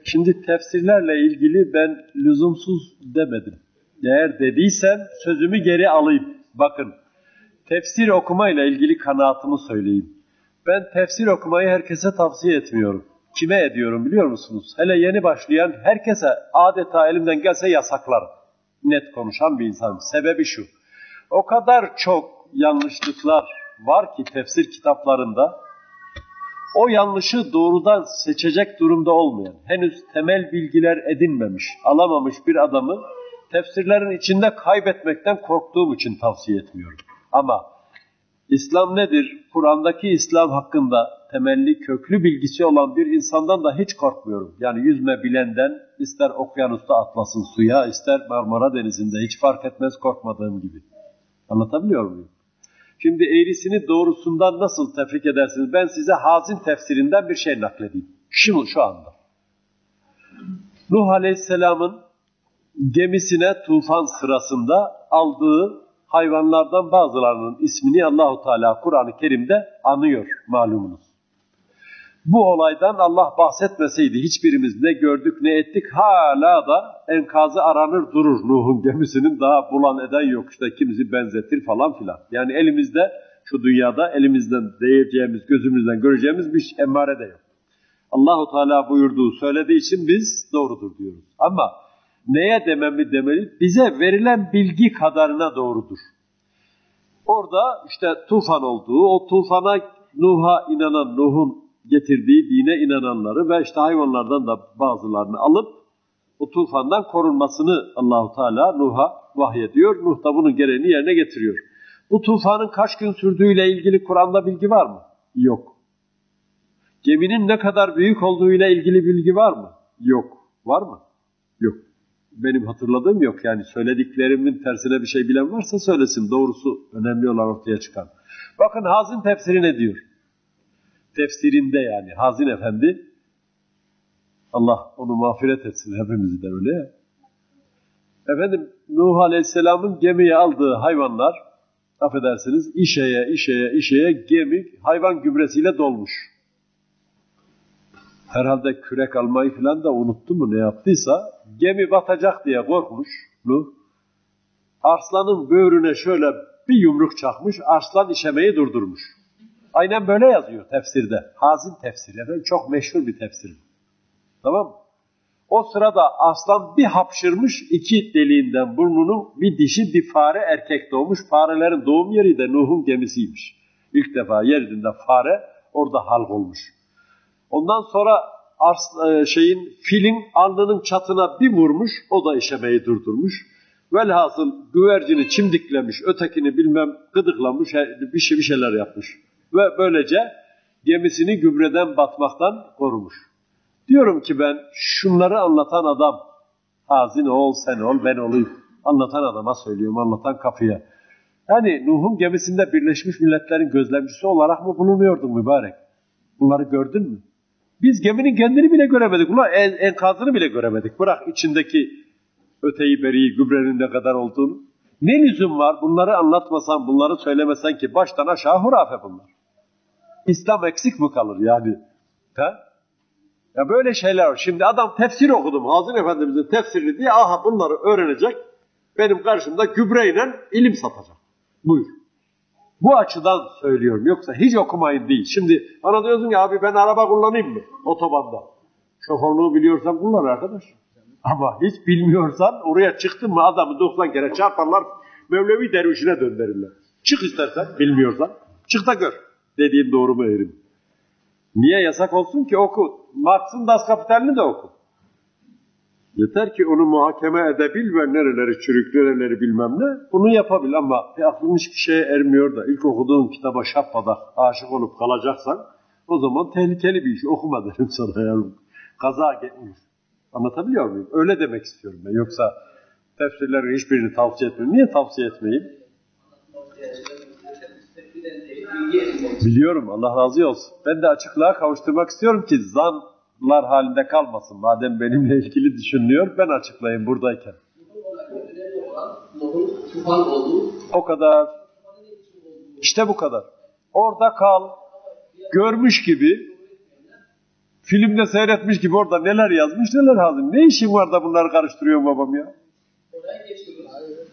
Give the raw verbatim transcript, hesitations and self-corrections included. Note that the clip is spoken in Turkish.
Şimdi tefsirlerle ilgili ben lüzumsuz demedim. Eğer dediysem sözümü geri alayım. Bakın, tefsir okumayla ilgili kanaatımı söyleyeyim. Ben tefsir okumayı herkese tavsiye etmiyorum. Kime ediyorum biliyor musunuz? Hele yeni başlayan herkese adeta elimden gelse yasaklarım. Net konuşan bir insanım. Sebebi şu: o kadar çok yanlışlıklar var ki tefsir kitaplarında, o yanlışı doğrudan seçecek durumda olmayan, henüz temel bilgiler edinmemiş, alamamış bir adamı tefsirlerin içinde kaybetmekten korktuğum için tavsiye etmiyorum. Ama İslam nedir? Kur'an'daki İslam hakkında temelli, köklü bilgisi olan bir insandan da hiç korkmuyorum. Yani yüzme bilenden, ister okyanusta atlasın suya, ister Marmara Denizi'nde, hiç fark etmez, korkmadığım gibi. Anlatabiliyor muyum? Şimdi eğrisini doğrusundan nasıl tefrik edersiniz? Ben size Hazin tefsirinden bir şey nakledeyim. Şimdi şu anda. Nuh Aleyhisselam'ın gemisine tufan sırasında aldığı hayvanlardan bazılarının ismini Allah-u Teala Kur'an-ı Kerim'de anıyor malumunuz. Bu olaydan Allah bahsetmeseydi hiçbirimiz ne gördük ne ettik, hala da enkazı aranır durur. Nuh'un gemisinin daha bulan eden yok, işte kimisi benzetir falan filan. Yani elimizde, şu dünyada elimizden değeceğimiz, gözümüzden göreceğimiz bir emmare de yok. Allah-u Teala buyurduğu, söylediği için biz doğrudur diyoruz. Ama neye dememi demeli? Bize verilen bilgi kadarına doğrudur. Orada işte tufan olduğu, o tufana Nuh'a inanan, Nuh'un getirdiği dine inananları ve işte hayvanlardan da bazılarını alıp o tufandan korunmasını Allah-u Teala Nuh'a vahyediyor. Nuh da bunun gereğini yerine getiriyor. Bu tufanın kaç gün sürdüğüyle ilgili Kur'an'da bilgi var mı? Yok. Geminin ne kadar büyük olduğuyla ilgili bilgi var mı? Yok. Var mı? Yok. Benim hatırladığım yok. Yani söylediklerimin tersine bir şey bilen varsa söylesin. Doğrusu önemli olan ortaya çıkan. Bakın Hazin tefsiri ne diyor? Tefsirinde yani Hazin Efendi, Allah onu mağfiret etsin, hepimizi de öyle. Efendim, Nuh Aleyhisselam'ın gemiye aldığı hayvanlar, affedersiniz, işeye, işeye, işeye gemi hayvan gübresiyle dolmuş. Herhalde kürek almayı falan da unuttu mu, ne yaptıysa, gemi batacak diye korkmuş Nuh. Arslanın böğrüne şöyle bir yumruk çakmış, arslan işemeyi durdurmuş. Aynen böyle yazıyor tefsirde. Hazin tefsiri. Efendim, çok meşhur bir tefsir. Tamam mı? O sırada aslan bir hapşırmış, iki deliğinden burnunun, bir dişi bir fare erkek doğmuş. Farelerin doğum yeri de Nuh'un gemisiymiş. İlk defa yeryüzünde fare orada halk olmuş. Ondan sonra ars, şeyin, filin alnının çatına bir vurmuş, o da işemeyi durdurmuş. Velhasıl güvercini çimdiklemiş, ötekini bilmem gıdıklamış, bir, şey, bir şeyler yapmış. Ve böylece gemisini gübreden batmaktan korumuş. Diyorum ki ben, şunları anlatan adam, Hazin ol, sen ol, ben olayım. Anlatan adama söylüyorum, anlatan kapıya. Yani Nuh'un gemisinde Birleşmiş Milletler'in gözlemcisi olarak mı bulunuyordun mübarek? Bunları gördün mü? Biz geminin kendini bile göremedik. Ulan en, enkazını bile göremedik. Bırak içindeki öteyi beriyi, gübrenin ne kadar olduğunu. Ne lüzum var? Bunları anlatmasan, bunları söylemesen ki baştan aşağı hurafe bunlar. İslam eksik mi kalır yani? Ha? Ya böyle şeyler var. Şimdi adam tefsir okudum, Hazin Efendimiz'in tefsirini diye, aha bunları öğrenecek, benim karşımda gübreyle ilim satacak. Buyur. Bu açıdan söylüyorum. Yoksa hiç okumayın değil. Şimdi bana diyorsun ya, abi ben araba kullanayım mı otobanda? Şoförlüğü biliyorsan kullan arkadaş. Ama hiç bilmiyorsan oraya çıktın mı adamı doksan kere çarparlar, Mevlevi dervişine döndürürler. Çık istersen, bilmiyorsan. Çık da gör. Dediğim doğru mu eğrim? Niye yasak olsun ki? Oku. Marx'ın Das Kapital'ini de oku. Yeter ki onu muhakeme edebil ve nereleri çürük, nereleri bilmem ne, bunu yapabil. Ama e, aklın hiçbir şeye ermiyor da ilk okuduğun kitaba şappada aşık olup kalacaksan, o zaman tehlikeli bir iş. Okuma derim sana yavrum. Kaza gelmiş. Anlatabiliyor muyum? Öyle demek istiyorum ben. Yoksa tefsirlerin hiçbirini tavsiye etmiyorum. Niye tavsiye etmeyeyim? Biliyorum, Allah razı olsun. Ben de açıklığa kavuşturmak istiyorum ki zanlar halinde kalmasın. Madem benimle ilgili düşünülüyor, ben açıklayayım buradayken. O kadar. İşte bu kadar. Orada kal. Görmüş gibi Filmde seyretmiş gibi orada neler yazmış neler hazır. Ne işin var da bunları karıştırıyorsun babam ya? Oraya geçiyoruz.